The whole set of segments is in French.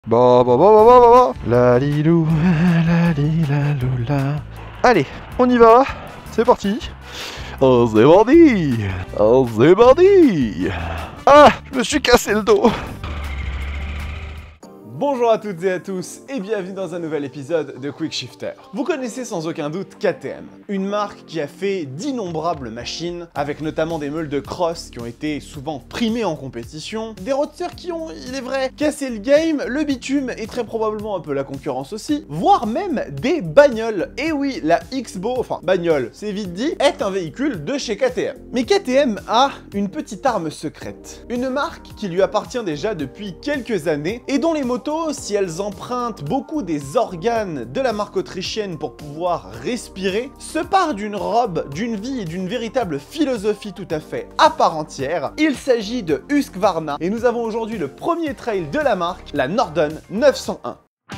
La lilou, la li la loula. Allez, on y va, c'est parti. Oh, c'est parti. Oh, c'est parti. Ah, je me suis cassé le dos. Bonjour à toutes et à tous et bienvenue dans un nouvel épisode de Quick Shifter. Vous connaissez sans aucun doute KTM, une marque qui a fait d'innombrables machines, avec notamment des meules de cross qui ont été souvent primées en compétition, des roadsters qui ont, il est vrai, cassé le game, le bitume et très probablement un peu la concurrence aussi, voire même des bagnoles. Et oui, la X-Bow, enfin bagnole, c'est vite dit, est un véhicule de chez KTM. Mais KTM a une petite arme secrète, une marque qui lui appartient déjà depuis quelques années et dont les motos, si elles empruntent beaucoup des organes de la marque autrichienne pour pouvoir respirer, se parent d'une robe, d'une vie et d'une véritable philosophie tout à fait à part entière. Il s'agit de Husqvarna et nous avons aujourd'hui le premier trail de la marque, la Norden 901.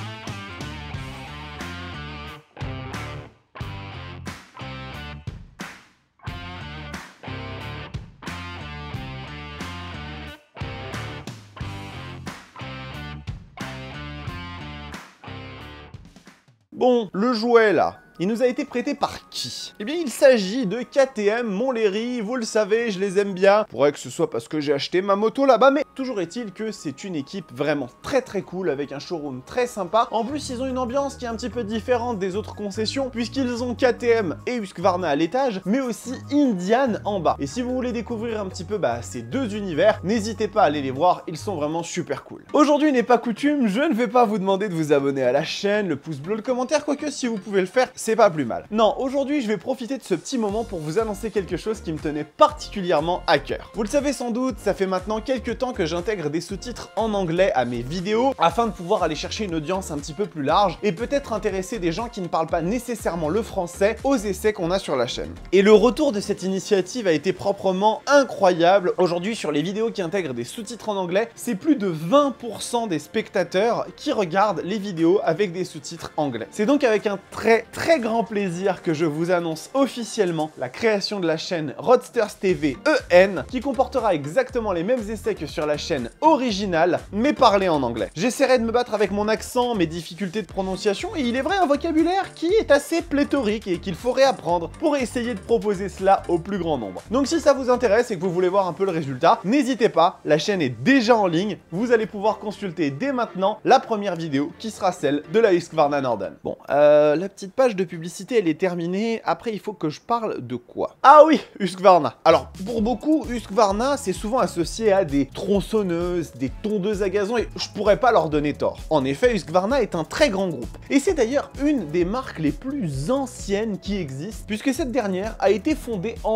Bon, le jouet là, il nous a été prêté par qui? Eh bien, il s'agit de KTM Montlhéry, vous le savez, je les aime bien. Pourrait que ce soit parce que j'ai acheté ma moto là-bas, mais toujours est-il que c'est une équipe vraiment très cool, avec un showroom très sympa. En plus, ils ont une ambiance qui est un petit peu différente des autres concessions, puisqu'ils ont KTM et Husqvarna à l'étage, mais aussi Indian en bas. Et si vous voulez découvrir un petit peu ces deux univers, n'hésitez pas à aller les voir, ils sont vraiment super cool. Aujourd'hui n'est pas coutume, je ne vais pas vous demander de vous abonner à la chaîne, le pouce bleu, le commentaire, quoique si vous pouvez le faire, c'est pas plus mal. Non, aujourd'hui, je vais profiter de ce petit moment pour vous annoncer quelque chose qui me tenait particulièrement à cœur. Vous le savez sans doute, ça fait maintenant quelques temps que j'intègre des sous-titres en anglais à mes vidéos, afin de pouvoir aller chercher une audience un petit peu plus large, et peut-être intéresser des gens qui ne parlent pas nécessairement le français aux essais qu'on a sur la chaîne. Et le retour de cette initiative a été proprement incroyable. Aujourd'hui, sur les vidéos qui intègrent des sous-titres en anglais, c'est plus de 20% des spectateurs qui regardent les vidéos avec des sous-titres anglais. C'est donc avec un très grand plaisir que je vous annonce officiellement la création de la chaîne Roadsters TV EN, qui comportera exactement les mêmes essais que sur la chaîne originale, mais parlés en anglais. J'essaierai de me battre avec mon accent, mes difficultés de prononciation, et il est vrai un vocabulaire qui est assez pléthorique et qu'il faut réapprendre pour essayer de proposer cela au plus grand nombre. Donc si ça vous intéresse et que vous voulez voir un peu le résultat, n'hésitez pas, la chaîne est déjà en ligne, vous allez pouvoir consulter dès maintenant la première vidéo qui sera celle de la Husqvarna Norden. Bon, la petite page de publicité elle est terminée, après il faut que je parle de quoi? Ah oui, Husqvarna. Alors pour beaucoup, Husqvarna c'est souvent associé à des tronçonneuses, des tondeuses à gazon et je pourrais pas leur donner tort. En effet, Husqvarna est un très grand groupe et c'est d'ailleurs une des marques les plus anciennes qui existent puisque cette dernière a été fondée en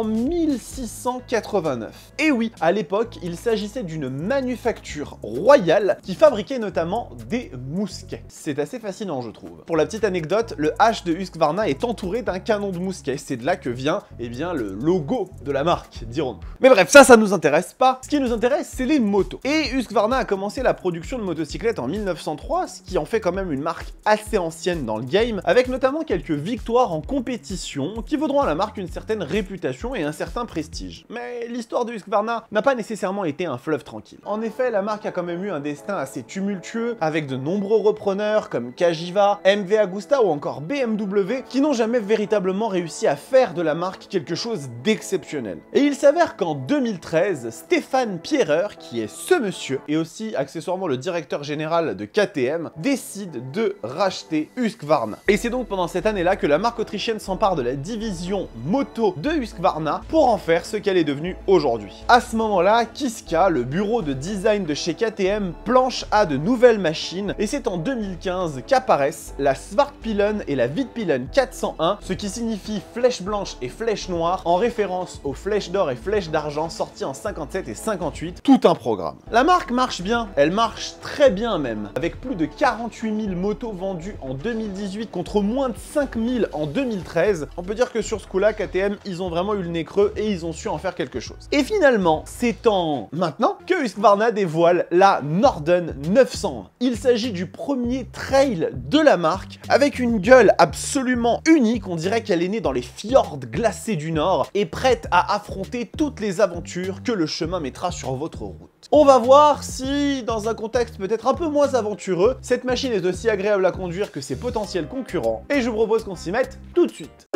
1689. Et oui, à l'époque, il s'agissait d'une manufacture royale qui fabriquait notamment des mousquets. C'est assez fascinant je trouve. Pour la petite anecdote, le H de Husqvarna est entouré d'un canon de mousquet. C'est de là que vient, eh bien, le logo de la marque, dirons-nous. Mais bref, ça nous intéresse pas. Ce qui nous intéresse, c'est les motos. Et Husqvarna a commencé la production de motocyclettes en 1903, ce qui en fait quand même une marque assez ancienne dans le game, avec notamment quelques victoires en compétition qui vaudront à la marque une certaine réputation et un certain prestige. Mais l'histoire de Husqvarna n'a pas nécessairement été un fleuve tranquille. En effet, la marque a quand même eu un destin assez tumultueux, avec de nombreux repreneurs comme Cagiva, MV Agusta ou encore BMW qui n'ont jamais véritablement réussi à faire de la marque quelque chose d'exceptionnel. Et il s'avère qu'en 2013, Stéphane Pierreur, qui est ce monsieur, et aussi accessoirement le directeur général de KTM, décide de racheter Husqvarna. Et c'est donc pendant cette année-là que la marque autrichienne s'empare de la division moto de Husqvarna pour en faire ce qu'elle est devenue aujourd'hui. À ce moment-là, Kiska, le bureau de design de chez KTM, planche à de nouvelles machines, et c'est en 2015 qu'apparaissent la Svartpilen et la Vitpilen 401, ce qui signifie flèche blanche et flèche noire, en référence aux flèches d'or et flèches d'argent sorties en 57 et 58, tout un programme. La marque marche bien, elle marche très bien même, avec plus de 48 000 motos vendues en 2018 contre moins de 5 000 en 2013. On peut dire que sur ce coup-là, KTM, ils ont vraiment eu le nez creux et ils ont su en faire quelque chose. Et finalement, c'est en maintenant que Husqvarna dévoile la Norden 901. Il s'agit du premier trail de la marque, avec une gueule absolument unique, on dirait qu'elle est née dans les fjords glacés du Nord et prête à affronter toutes les aventures que le chemin mettra sur votre route. On va voir si, dans un contexte peut-être un peu moins aventureux, cette machine est aussi agréable à conduire que ses potentiels concurrents. Et je vous propose qu'on s'y mette tout de suite.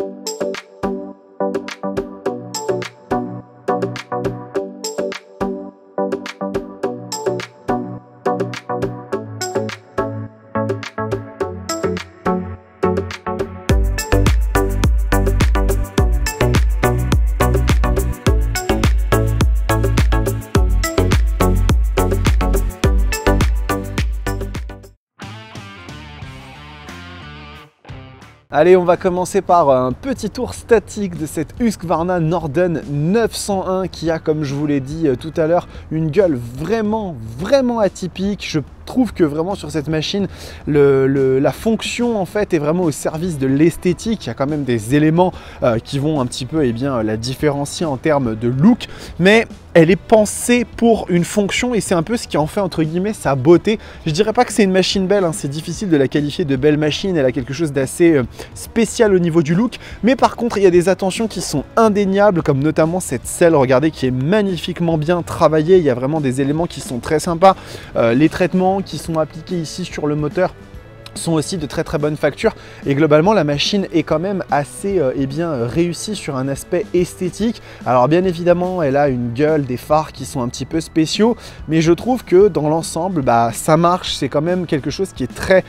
Allez, on va commencer par un petit tour statique de cette Husqvarna Norden 901 qui a, comme je vous l'ai dit tout à l'heure, une gueule vraiment atypique. Je trouve que vraiment sur cette machine, la fonction en fait est vraiment au service de l'esthétique. Il y a quand même des éléments qui vont un petit peu la différencier en termes de look, mais elle est pensée pour une fonction et c'est un peu ce qui en fait entre guillemets sa beauté. Je dirais pas que c'est une machine belle, hein, c'est difficile de la qualifier de belle machine, elle a quelque chose d'assez spécial au niveau du look, mais par contre il y a des attentions qui sont indéniables, comme notamment cette selle, regardez, qui est magnifiquement bien travaillée. Il y a vraiment des éléments qui sont très sympas, les traitements qui sont appliqués ici sur le moteur sont aussi de très bonne facture et globalement la machine est quand même assez réussie sur un aspect esthétique. Alors bien évidemment elle a une gueule, des phares qui sont un petit peu spéciaux, mais je trouve que dans l'ensemble ça marche, c'est quand même quelque chose qui est très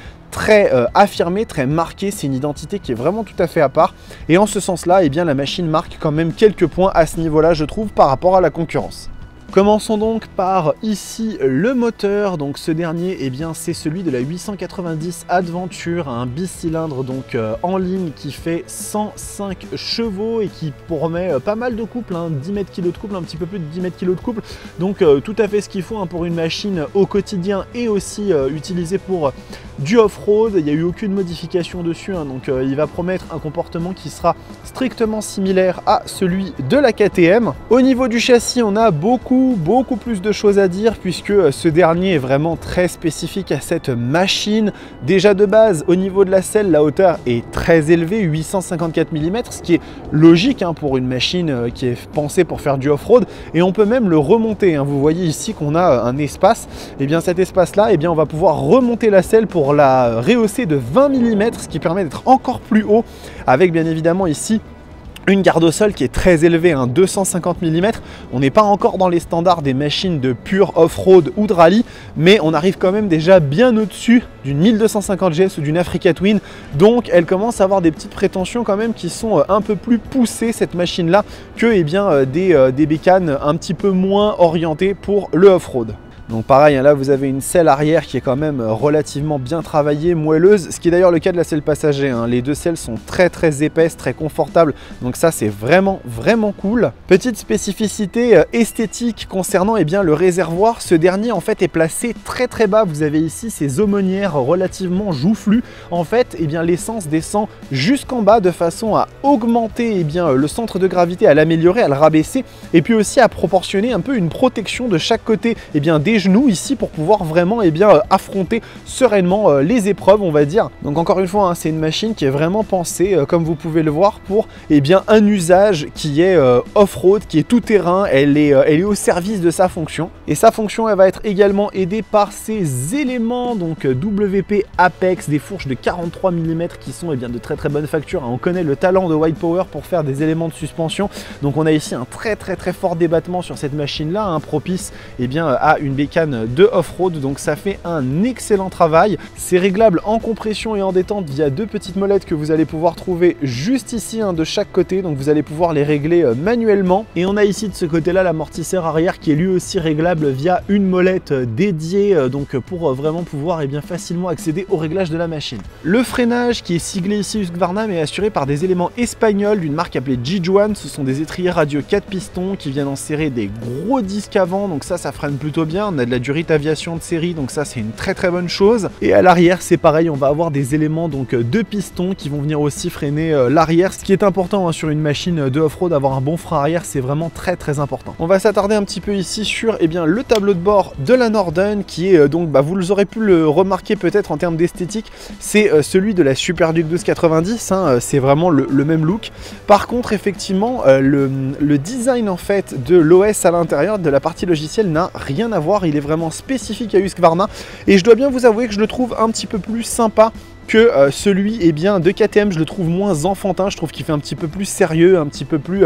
affirmé, très marqué, c'est une identité qui est vraiment tout à fait à part et en ce sens là la machine marque quand même quelques points à ce niveau là, je trouve, par rapport à la concurrence. Commençons donc par ici le moteur. Donc ce dernier, c'est celui de la 890 Adventure, un bicylindre donc en ligne qui fait 105 chevaux et qui promet pas mal de couple, 10 mètres kg de couple, un petit peu plus de 10 mètres kg de couple. Donc tout à fait ce qu'il faut pour une machine au quotidien et aussi utilisée pour du off-road. Il n'y a eu aucune modification dessus, donc il va promettre un comportement qui sera strictement similaire à celui de la KTM. Au niveau du châssis, on a beaucoup plus de choses à dire puisque ce dernier est vraiment très spécifique à cette machine. Déjà de base, au niveau de la selle, la hauteur est très élevée, 854 mm, ce qui est logique pour une machine qui est pensée pour faire du off-road, et on peut même le remonter. Vous voyez ici qu'on a un espace, cet espace là, on va pouvoir remonter la selle pour la rehausser de 20 mm, ce qui permet d'être encore plus haut, avec bien évidemment ici une garde au sol qui est très élevée, 250 mm. On n'est pas encore dans les standards des machines de pur off-road ou de rallye, mais on arrive quand même déjà bien au-dessus d'une 1250 GS ou d'une Africa Twin. Donc elle commence à avoir des petites prétentions quand même qui sont un peu plus poussées, cette machine-là, que des bécanes un petit peu moins orientées pour le off-road. Donc pareil, là vous avez une selle arrière qui est quand même relativement bien travaillée, moelleuse, ce qui est d'ailleurs le cas de la selle passager. Les deux selles sont très épaisses, très confortables, donc ça c'est vraiment cool. Petite spécificité esthétique concernant le réservoir, ce dernier en fait est placé très bas. Vous avez ici ces aumônières relativement joufflues. En fait, l'essence descend jusqu'en bas de façon à augmenter le centre de gravité, à l'améliorer, à le rabaisser, et puis aussi à proportionner un peu une protection de chaque côté des genoux ici pour pouvoir vraiment affronter sereinement les épreuves, on va dire. Donc encore une fois, c'est une machine qui est vraiment pensée, comme vous pouvez le voir, pour un usage qui est off-road, qui est tout terrain. Elle est au service de sa fonction, et sa fonction elle va être également aidée par ces éléments donc WP Apex, des fourches de 43 mm qui sont de très bonne facture. On connaît le talent de White Power pour faire des éléments de suspension, donc on a ici un très fort débattement sur cette machine là, propice à une bécane de off-road, donc ça fait un excellent travail. C'est réglable en compression et en détente via deux petites molettes que vous allez pouvoir trouver juste ici, de chaque côté, donc vous allez pouvoir les régler manuellement. Et on a ici de ce côté là l'amortisseur arrière qui est lui aussi réglable via une molette dédiée, donc pour vraiment pouvoir facilement accéder au réglage de la machine. Le freinage qui est siglé ici Husqvarna mais assuré par des éléments espagnols d'une marque appelée Jijuan. Ce sont des étriers radio 4 pistons qui viennent en serrer des gros disques avant, donc ça freine plutôt bien. on a de la durite aviation de série, donc ça c'est une très très bonne chose. Et à l'arrière c'est pareil, on va avoir des éléments donc de pistons qui vont venir aussi freiner l'arrière, ce qui est important hein, sur une machine de off-road, avoir un bon frein arrière c'est vraiment très très important. On va s'attarder un petit peu ici sur le tableau de bord de la Norden qui est donc, vous aurez pu le remarquer peut-être en termes d'esthétique, c'est celui de la Super Duke 1290, hein, c'est vraiment le même look. Par contre effectivement le design en fait de l'OS à l'intérieur de la partie logicielle n'a rien à voir, il est vraiment spécifique à Husqvarna et je dois bien vous avouer que je le trouve un petit peu plus sympa que celui de KTM. Je le trouve moins enfantin, je trouve qu'il fait un petit peu plus sérieux, un petit peu plus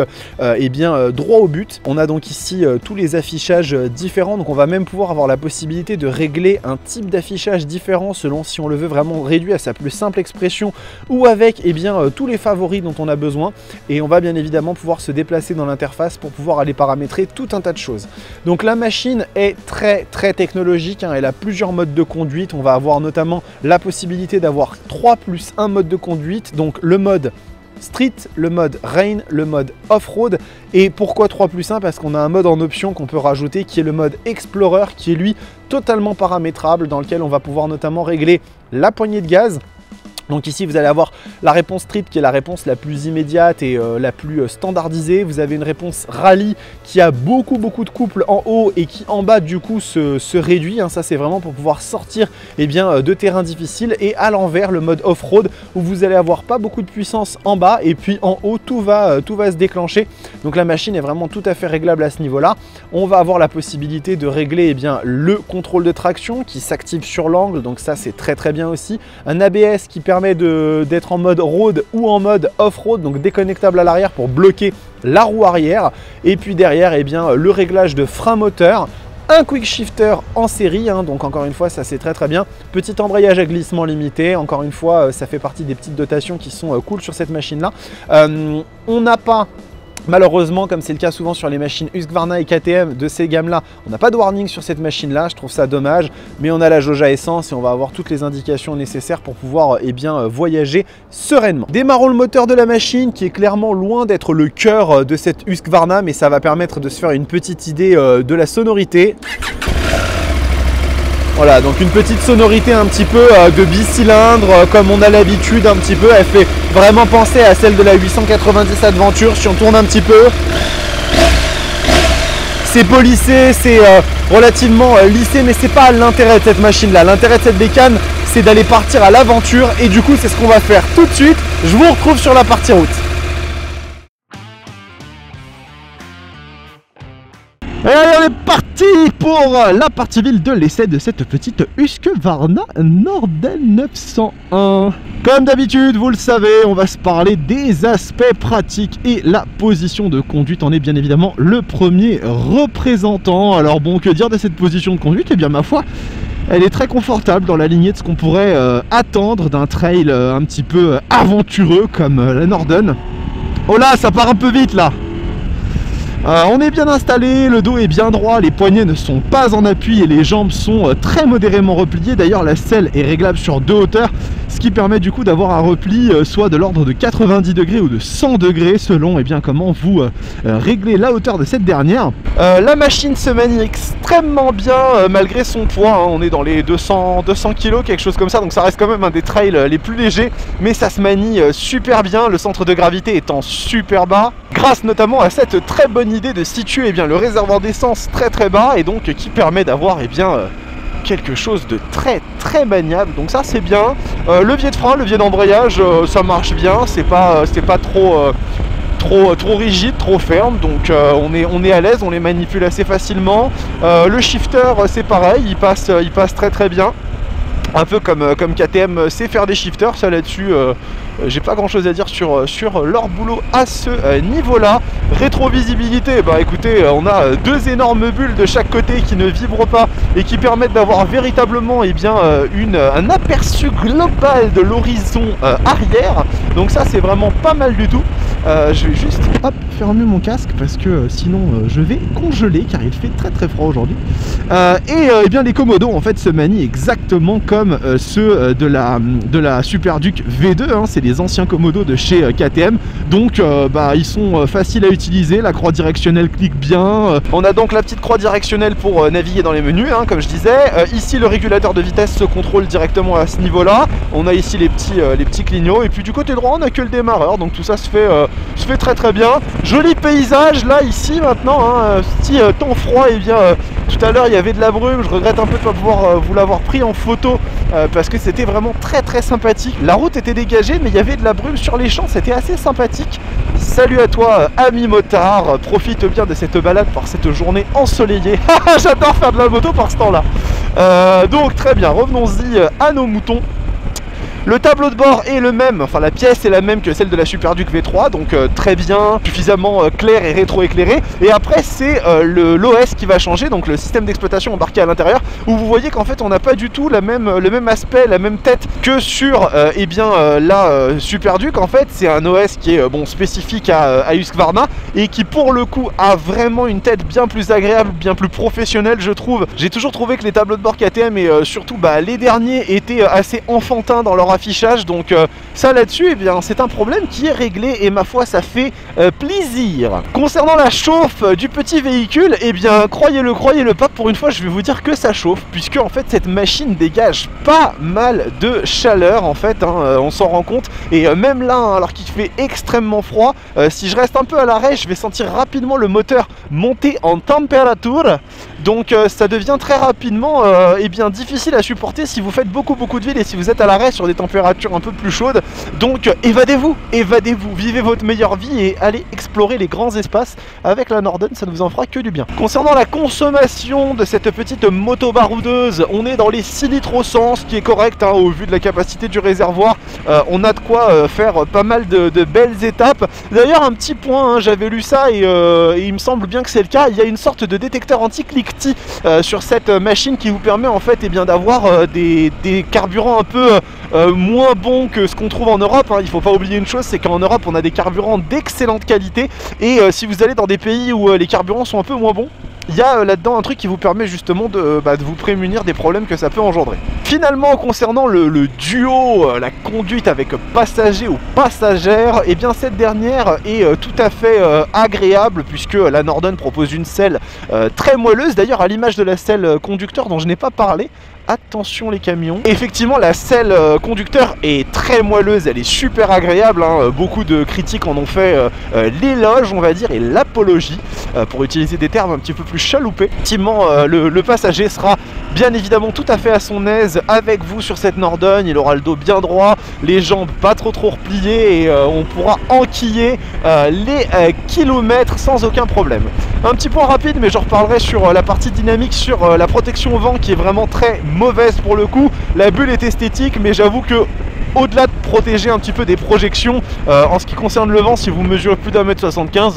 droit au but. On a donc ici tous les affichages différents, donc on va même pouvoir avoir la possibilité de régler un type d'affichage différent selon si on le veut vraiment réduit à sa plus simple expression ou avec tous les favoris dont on a besoin, et on va bien évidemment pouvoir se déplacer dans l'interface pour pouvoir aller paramétrer tout un tas de choses. Donc la machine est très très technologique, hein, elle a plusieurs modes de conduite, on va avoir notamment la possibilité d'avoir 3+1 modes de conduite, donc le mode Street, le mode Rain, le mode Off-Road. Et pourquoi 3+1? Parce qu'on a un mode en option qu'on peut rajouter qui est le mode Explorer, qui est lui totalement paramétrable, dans lequel on va pouvoir notamment régler la poignée de gaz. Donc ici vous allez avoir la réponse Street qui est la réponse la plus immédiate et la plus standardisée. Vous avez une réponse Rallye qui a beaucoup de couples en haut et qui en bas du coup se réduit, hein. Ça c'est vraiment pour pouvoir sortir de terrains difficiles. Et à l'envers le mode Off-Road où vous allez avoir pas beaucoup de puissance en bas et puis en haut tout va se déclencher. Donc la machine est vraiment tout à fait réglable à ce niveau là. On va avoir la possibilité de régler le contrôle de traction qui s'active sur l'angle, donc ça c'est très bien aussi. Un ABS qui permet d'être en mode road ou en mode off-road, donc déconnectable à l'arrière pour bloquer la roue arrière. Et puis derrière le réglage de frein moteur, un quick shifter en série, hein, donc encore une fois ça c'est très bien. Petit embrayage à glissement limité, encore une fois ça fait partie des petites dotations qui sont cool sur cette machine là. On n'a pas, malheureusement, comme c'est le cas souvent sur les machines Husqvarna et KTM de ces gammes-là, on n'a pas de warning sur cette machine-là, je trouve ça dommage, mais on a la jauge à essence et on va avoir toutes les indications nécessaires pour pouvoir voyager sereinement. Démarrons le moteur de la machine qui est clairement loin d'être le cœur de cette Husqvarna, mais ça va permettre de se faire une petite idée de la sonorité. Voilà, donc une petite sonorité un petit peu de bicylindre comme on a l'habitude un petit peu. Elle fait vraiment penser à celle de la 890 Adventure si on tourne un petit peu. C'est polissé, c'est relativement lissé, mais c'est pas l'intérêt de cette machine là. L'intérêt de cette bécane, c'est d'aller partir à l'aventure et du coup c'est ce qu'on va faire tout de suite. Je vous retrouve sur la partie route. Et allez, on est parti pour la partie ville de l'essai de cette petite Husqvarna Norden 901. Comme d'habitude, vous le savez, on va se parler des aspects pratiques et la position de conduite en est bien évidemment le premier représentant. Alors bon, que dire de cette position de conduite? Eh bien ma foi, elle est très confortable dans la lignée de ce qu'on pourrait attendre d'un trail un petit peu aventureux comme la Norden. Oh là, ça part un peu vite là. On est bien installé, le dos est bien droit, les poignets ne sont pas en appui et les jambes sont très modérément repliées. D'ailleurs la selle est réglable sur 2 hauteurs, ce qui permet du coup d'avoir un repli soit de l'ordre de 90 degrés ou de 100 degrés selon comment vous réglez la hauteur de cette dernière. La machine se manie extrêmement bien malgré son poids, hein. On est dans les 200 kg, quelque chose comme ça, donc ça reste quand même un des trails les plus légers, mais ça se manie super bien, le centre de gravité étant super bas, grâce notamment à cette très bonne idée de situer le réservoir d'essence très bas et donc qui permet d'avoir quelque chose de très maniable, donc ça c'est bien. Levier de frein, levier d'embrayage, ça marche bien, c'est pas trop rigide, trop ferme, donc on est à l'aise, on les manipule assez facilement. Le shifter c'est pareil, il passe très bien, un peu comme KTM sait faire des shifters, ça là-dessus j'ai pas grand chose à dire sur leur boulot à ce niveau là. Rétrovisibilité, écoutez, on a 2 énormes bulles de chaque côté qui ne vibrent pas et qui permettent d'avoir véritablement un aperçu global de l'horizon arrière, donc ça c'est vraiment pas mal du tout. Je vais juste fermer mon casque parce que sinon je vais congeler car il fait très très froid aujourd'hui. Et bien les Komodo en fait se manient exactement comme ceux de la Super Duke V2, hein, c'est les anciens Komodo de chez KTM. Donc ils sont faciles à utiliser, la croix directionnelle clique bien. On a donc la petite croix directionnelle pour naviguer dans les menus, hein, comme je disais. Ici le régulateur de vitesse se contrôle directement à ce niveau là. On a ici les petits clignots et puis du côté droit on a que le démarreur, donc tout ça se fait très très bien. Joli paysage là ici maintenant, hein, petit temps froid. Et bien tout à l'heure il y avait de la brume, je regrette un peu de ne pas pouvoir vous l'avoir pris en photo parce que c'était vraiment très très sympathique. La route était dégagée mais il y avait de la brume sur les champs, c'était assez sympathique. Salut à toi ami motard, profite bien de cette balade par cette journée ensoleillée. J'adore faire de la moto par ce temps là. Donc très bien, revenons-y à nos moutons. Le tableau de bord est le même, enfin la pièce est la même que celle de la Super Duke V3, donc très bien, suffisamment clair et rétro-éclairé. Et après c'est l'OS qui va changer, donc le système d'exploitation embarqué à l'intérieur, où vous voyez qu'en fait on n'a pas du tout le même aspect, la même tête que sur la Super Duke. En fait c'est un OS qui est spécifique à Husqvarna et qui pour le coup a vraiment une tête bien plus agréable, bien plus professionnelle je trouve. J'ai toujours trouvé que les tableaux de bord KTM et surtout les derniers étaient assez enfantins dans leur affichage, donc ça là-dessus, c'est un problème qui est réglé et ma foi ça fait plaisir. Concernant la chauffe du petit véhicule, croyez-le pas, pour une fois je vais vous dire que ça chauffe, puisque en fait cette machine dégage pas mal de chaleur en fait, hein, on s'en rend compte, et même là, hein, alors qu'il fait extrêmement froid, si je reste un peu à l'arrêt, je vais sentir rapidement le moteur monter en température, donc ça devient très rapidement difficile à supporter si vous faites beaucoup de ville et si vous êtes à l'arrêt sur des températures un peu plus chaudes. Donc évadez-vous, vivez votre meilleure vie et allez explorer les grands espaces avec la Norden, ça ne vous en fera que du bien. Concernant la consommation de cette petite moto baroudeuse, on est dans les 6 litres au 100, ce qui est correct, hein, au vu de la capacité du réservoir. On a de quoi faire pas mal de belles étapes. D'ailleurs un petit point, hein, j'avais lu ça et il me semble bien que c'est le cas, il y a une sorte de détecteur anti-cliquetis sur cette machine qui vous permet en fait d'avoir des carburants un peu moins bons que ce qu'on trouve en Europe, hein. Il faut pas oublier une chose, c'est qu'en Europe on a des carburants d'excellente qualité et si vous allez dans des pays où les carburants sont un peu moins bons, il y a là-dedans un truc qui vous permet justement de vous prémunir des problèmes que ça peut engendrer. Finalement, concernant le duo, la conduite avec passager ou passagère, et bien cette dernière est tout à fait agréable puisque la Norden propose une selle très moelleuse, d'ailleurs à l'image de la selle conducteur dont je n'ai pas parlé. Attention les camions. Effectivement la selle conducteur est très moelleuse, elle est super agréable, hein. Beaucoup de critiques en ont fait l'éloge on va dire et l'apologie pour utiliser des termes un petit peu plus chaloupés. Effectivement le passager sera bien évidemment tout à fait à son aise avec vous sur cette Norden, il aura le dos bien droit, les jambes pas trop repliées et on pourra enquiller les kilomètres sans aucun problème. Un petit point rapide mais j'en reparlerai sur la partie dynamique, sur la protection au vent qui est vraiment très mauvaise pour le coup. La bulle est esthétique mais j'avoue que au-delà de protéger un petit peu des projections, en ce qui concerne le vent, si vous mesurez plus d'1m75,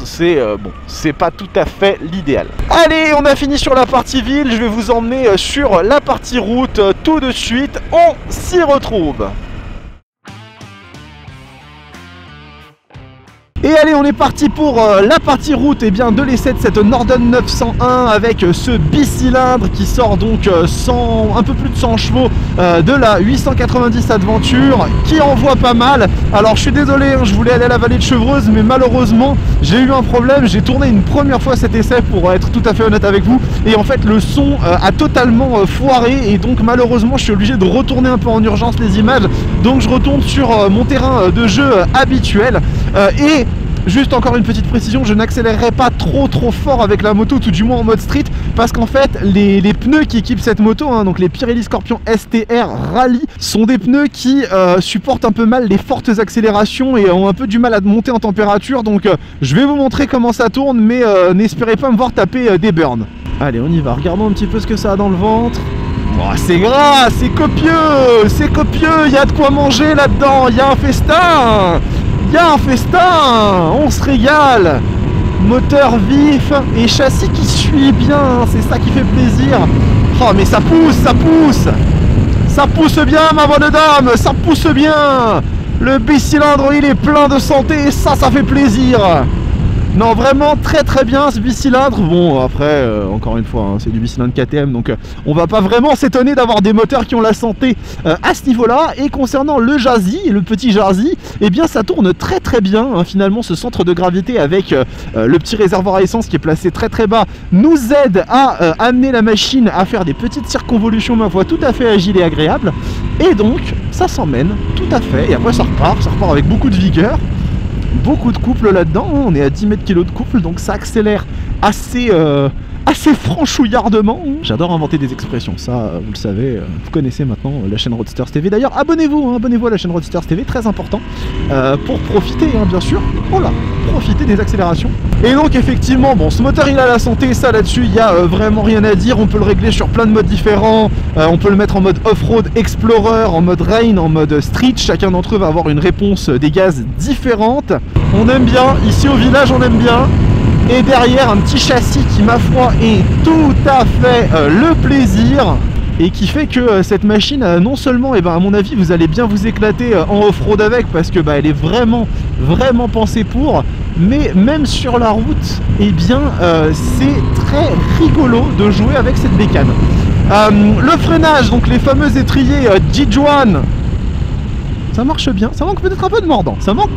c'est pas tout à fait l'idéal. Allez, on a fini sur la partie ville, je vais vous emmener sur la partie route tout de suite, on s'y retrouve. Et allez, on est parti pour la partie route de l'essai de cette Norden 901 avec ce bicylindre qui sort donc un peu plus de 100 chevaux de la 890 Adventure qui envoie pas mal. Alors je suis désolé, hein, je voulais aller à la vallée de Chevreuse mais malheureusement j'ai eu un problème, j'ai tourné une première fois cet essai pour être tout à fait honnête avec vous et en fait le son a totalement foiré et donc malheureusement je suis obligé de retourner un peu en urgence les images, donc je retourne sur mon terrain de jeu habituel et juste encore une petite précision, je n'accélérerai pas trop fort avec la moto, tout du moins en mode street, parce qu'en fait les pneus qui équipent cette moto, hein, donc les Pirelli Scorpion STR Rally, sont des pneus qui supportent un peu mal les fortes accélérations et ont un peu du mal à monter en température, donc je vais vous montrer comment ça tourne, mais n'espérez pas me voir taper des burns. Allez, on y va, regardons un petit peu ce que ça a dans le ventre. Oh, c'est gras, c'est copieux, il y a de quoi manger là-dedans, il y a un festin. Il y a un festin, on se régale. Moteur vif et châssis qui suit bien, c'est ça qui fait plaisir. Oh mais ça pousse, ça pousse bien ma bonne dame, ça pousse bien. Le bicylindre, il est plein de santé et ça fait plaisir. Non, vraiment très très bien ce bicylindre. Bon, après, encore une fois, hein, c'est du bicylindre KTM, donc on va pas vraiment s'étonner d'avoir des moteurs qui ont la santé à ce niveau-là. Et concernant le Jazzy, le petit Jazzy, eh bien ça tourne très très bien. Hein, finalement, ce centre de gravité avec le petit réservoir à essence qui est placé très très bas nous aide à amener la machine à faire des petites circonvolutions, ma foi, tout à fait agiles et agréables. Et donc, ça s'emmène tout à fait. Et après, ça repart avec beaucoup de vigueur. Beaucoup de couple là-dedans, on est à 10 mètres kg de couple, donc ça accélère assez franchouillardement. J'adore inventer des expressions, ça vous le savez, vous connaissez maintenant la chaîne Roadsters TV. D'ailleurs abonnez-vous, abonnez-vous à la chaîne Roadsters TV, très important, pour profiter bien sûr, profiter des accélérations. Et donc effectivement, bon, ce moteur il a la santé, ça là-dessus il n'y a vraiment rien à dire, on peut le régler sur plein de modes différents, on peut le mettre en mode off-road Explorer, en mode rain, en mode street, chacun d'entre eux va avoir une réponse des gaz différente. On aime bien, ici au village on aime bien. Et derrière un petit châssis qui ma foi est tout à fait le plaisir. Et qui fait que cette machine, non seulement, à mon avis, vous allez bien vous éclater en off-road avec, parce que elle est vraiment pensée pour, mais même sur la route, c'est très rigolo de jouer avec cette bécane. Le freinage, donc les fameux étriers Jijuan, ça marche bien, ça manque peut-être un peu de mordant,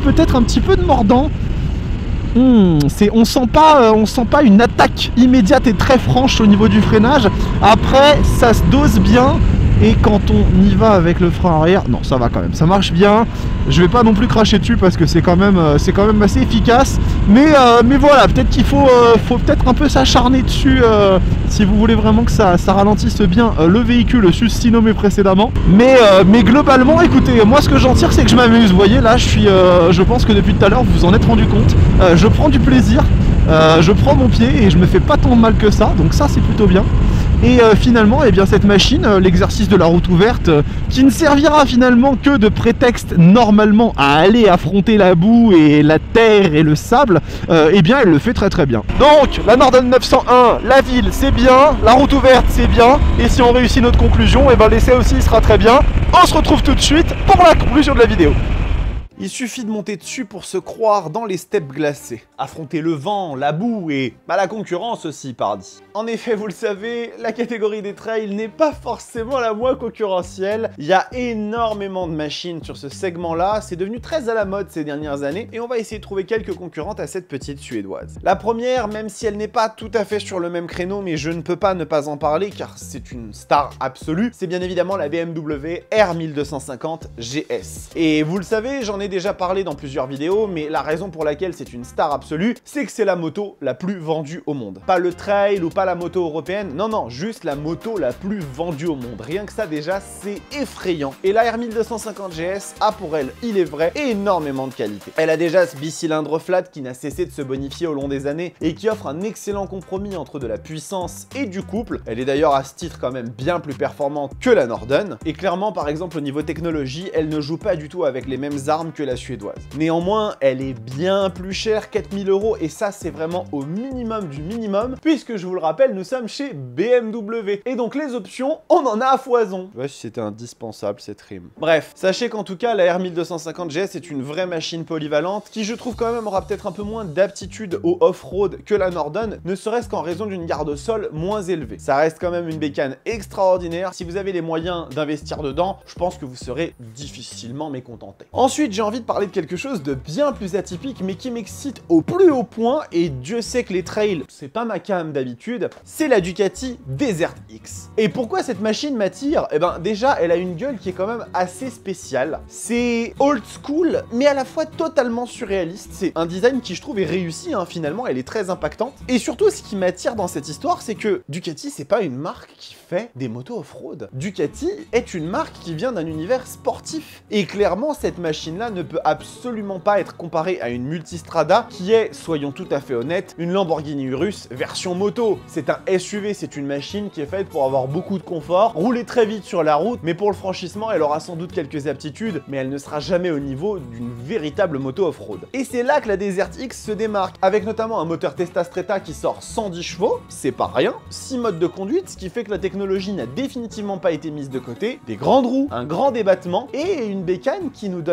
on sent pas une attaque immédiate et très franche au niveau du freinage. Après ça se dose bien et quand on y va avec le frein arrière, non ça va quand même, ça marche bien. Je vais pas non plus cracher dessus parce que c'est quand même assez efficace. Mais voilà, peut-être qu'il faut peut-être un peu s'acharner dessus si vous voulez vraiment que ça ralentisse bien le véhicule si nommé précédemment. Mais globalement, écoutez, moi ce que j'en tire c'est que je m'amuse. Vous voyez là, je pense que depuis tout à l'heure vous vous en êtes rendu compte. Je prends du plaisir, je prends mon pied et je me fais pas tant de mal que ça. Donc ça c'est plutôt bien. Et finalement, cette machine, l'exercice de la route ouverte, qui ne servira finalement que de prétexte normalement à aller affronter la boue et la terre et le sable, elle le fait très très bien. Donc, la Norden 901, la ville c'est bien, la route ouverte c'est bien, et si on réussit notre conclusion, l'essai aussi sera très bien. On se retrouve tout de suite pour la conclusion de la vidéo. Il suffit de monter dessus pour se croire dans les steppes glacées, affronter le vent, la boue et la concurrence aussi, pardi. En effet, vous le savez, la catégorie des trails n'est pas forcément la moins concurrentielle. Il y a énormément de machines sur ce segment-là, c'est devenu très à la mode ces dernières années, et on va essayer de trouver quelques concurrentes à cette petite suédoise. La première, même si elle n'est pas tout à fait sur le même créneau, mais je ne peux pas ne pas en parler car c'est une star absolue, c'est bien évidemment la BMW R1250 GS. Et vous le savez, j'en ai déjà parlé dans plusieurs vidéos, mais la raison pour laquelle c'est une star absolue, c'est que c'est la moto la plus vendue au monde. Pas le trail ou pas la moto européenne, non, juste la moto la plus vendue au monde. Rien que ça déjà, c'est effrayant. Et la R1250 GS a pour elle, il est vrai, énormément de qualité. Elle a déjà ce bicylindre flat qui n'a cessé de se bonifier au long des années et qui offre un excellent compromis entre de la puissance et du couple. Elle est d'ailleurs à ce titre quand même bien plus performante que la Norden. Et clairement, par exemple, au niveau technologie, elle ne joue pas du tout avec les mêmes armes que la suédoise. Néanmoins, elle est bien plus chère, 4000 €, et ça c'est vraiment au minimum du minimum, puisque je vous le rappelle, nous sommes chez BMW. Et donc les options, on en a à foison. Ouais, si c'était indispensable cette rime. Bref, sachez qu'en tout cas, la R1250 GS est une vraie machine polyvalente, qui je trouve quand même aura peut-être un peu moins d'aptitude au off-road que la Norden, ne serait-ce qu'en raison d'une garde au sol moins élevée. Ça reste quand même une bécane extraordinaire, si vous avez les moyens d'investir dedans, je pense que vous serez difficilement mécontenté. Ensuite, j'ai envie de parler de quelque chose de bien plus atypique, mais qui m'excite au plus haut point, et Dieu sait que les trails, c'est pas ma came d'habitude, c'est la Ducati Desert X. Et pourquoi cette machine m'attire? Déjà, elle a une gueule qui est quand même assez spéciale. C'est old school, mais à la fois totalement surréaliste. C'est un design qui, je trouve, est réussi, finalement, elle est très impactante. Et surtout, ce qui m'attire dans cette histoire, c'est que Ducati, c'est pas une marque qui fait des motos off-road. Ducati est une marque qui vient d'un univers sportif. Et clairement, cette machine-là ne peut absolument pas être comparée à une Multistrada qui est, soyons tout à fait honnêtes, une Lamborghini Urus version moto. C'est un SUV, c'est une machine qui est faite pour avoir beaucoup de confort, rouler très vite sur la route, mais pour le franchissement, elle aura sans doute quelques aptitudes, mais elle ne sera jamais au niveau d'une véritable moto off-road. Et c'est là que la Desert X se démarque, avec notamment un moteur Testa Stretta qui sort 110 chevaux, c'est pas rien, 6 modes de conduite, ce qui fait que la technologie n'a définitivement pas été mise de côté, des grandes roues, un grand débattement, et une bécane qui nous donne une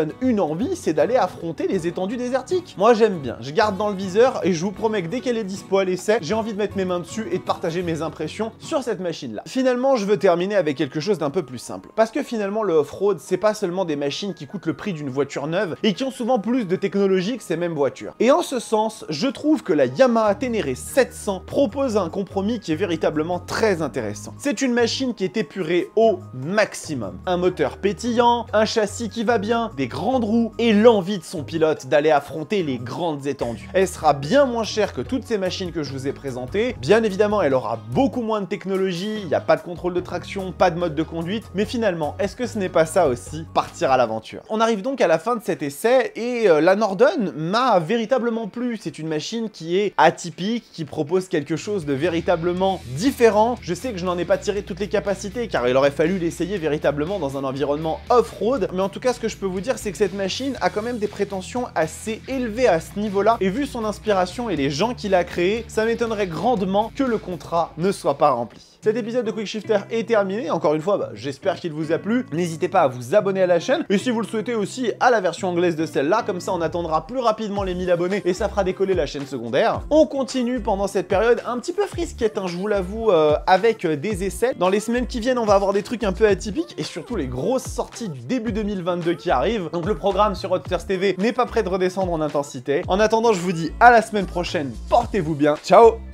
l'envie, c'est d'aller affronter les étendues désertiques. Moi j'aime bien, je garde dans le viseur et je vous promets que dès qu'elle est dispo à l'essai, j'ai envie de mettre mes mains dessus et de partager mes impressions sur cette machine-là. Finalement, je veux terminer avec quelque chose d'un peu plus simple. Parce que finalement, le off-road, c'est pas seulement des machines qui coûtent le prix d'une voiture neuve et qui ont souvent plus de technologie que ces mêmes voitures. Et en ce sens, je trouve que la Yamaha Ténéré 700 propose un compromis qui est véritablement très intéressant. C'est une machine qui est épurée au maximum. Un moteur pétillant, un châssis qui va bien, des grandes roues et l'envie de son pilote d'aller affronter les grandes étendues. Elle sera bien moins chère que toutes ces machines que je vous ai présentées. Bien évidemment, elle aura beaucoup moins de technologie, il n'y a pas de contrôle de traction, pas de mode de conduite, mais finalement, est-ce que ce n'est pas ça aussi, partir à l'aventure? On arrive donc à la fin de cet essai et la Norden m'a véritablement plu. C'est une machine qui est atypique, qui propose quelque chose de véritablement différent. Je sais que je n'en ai pas tiré toutes les capacités car il aurait fallu l'essayer véritablement dans un environnement off-road, mais en tout cas ce que je peux vous dire c'est que cette machine a quand même des prétentions assez élevées à ce niveau-là et vu son inspiration et les gens qu'il a créés, ça m'étonnerait grandement que le contrat ne soit pas rempli. Cet épisode de Quick Shifter est terminé. Encore une fois, j'espère qu'il vous a plu. N'hésitez pas à vous abonner à la chaîne. Et si vous le souhaitez aussi, à la version anglaise de celle-là. Comme ça, on attendra plus rapidement les 1000 abonnés et ça fera décoller la chaîne secondaire. On continue pendant cette période un petit peu frisquette, hein, je vous l'avoue, avec des essais. Dans les semaines qui viennent, on va avoir des trucs un peu atypiques et surtout les grosses sorties du début 2022 qui arrivent. Donc le programme sur Hotstars TV n'est pas prêt de redescendre en intensité. En attendant, je vous dis à la semaine prochaine. Portez-vous bien. Ciao!